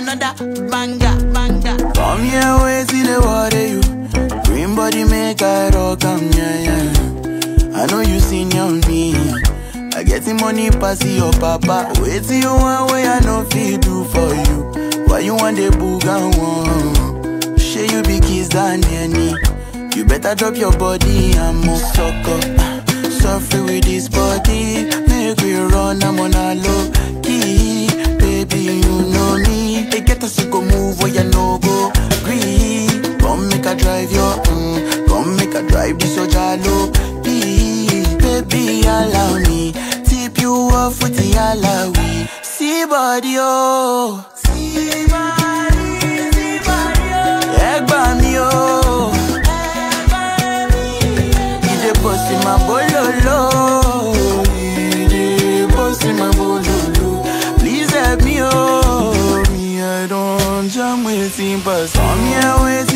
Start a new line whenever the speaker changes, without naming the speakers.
another banger, banger.
Come here, wait till the water you. Green body make I rock, yeah. I know you seen on me. I get the money pass your papa. Wait till you want way I know feel do for you. Why you want the boogan one? Share you be kiss than any. You better drop your body and move sucker. Suffer with this body. Make we run, I'm on a low key. Baby, you know me. They get us to go move where you no go. Green. Come make a drive your come make a drive this so jalo. Baby, allow me. Tip you off with the alawi. See body, oh. See body, oh. Egg by me, oh. Ide bossy my bololo. Ide bossy my bololo. Please help me, oh. Me, I don't jam with him, but come here with